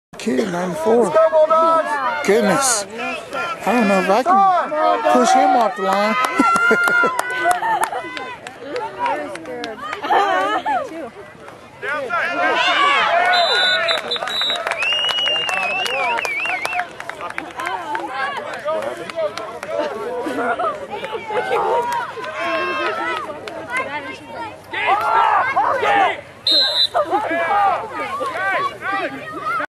Kid, 94. Goodness. I don't know if I can push him off the line.